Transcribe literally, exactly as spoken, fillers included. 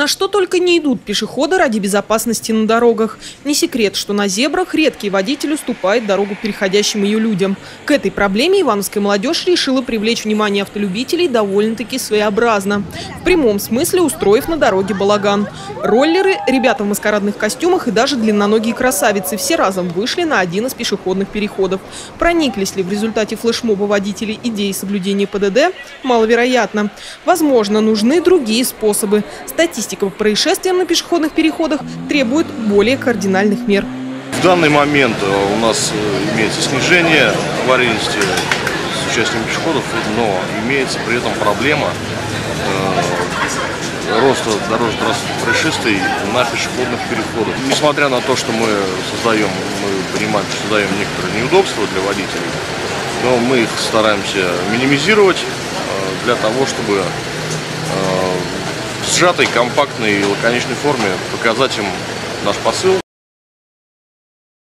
На что только не идут пешеходы ради безопасности на дорогах. Не секрет, что на зебрах редкий водитель уступает дорогу переходящим ее людям. К этой проблеме ивановская молодежь решила привлечь внимание автолюбителей довольно-таки своеобразно. В прямом смысле устроив на дороге балаган. Роллеры, ребята в маскарадных костюмах и даже длинноногие красавицы все разом вышли на один из пешеходных переходов. Прониклись ли в результате флешмоба водителей идеей соблюдения ПДД? Маловероятно. Возможно, нужны другие способы. Статистика по происшествиям на пешеходных переходах требует более кардинальных мер. В данный момент у нас имеется снижение аварийности с участием пешеходов, но имеется при этом проблема э, роста дорожно-транспортных происшествий на пешеходных переходах. Несмотря на то, что мы создаем, мы понимаем, что создаем некоторые неудобства для водителей, но мы их стараемся минимизировать э, для того, чтобы э, в сжатой, компактной и лаконичной форме показать им наш посыл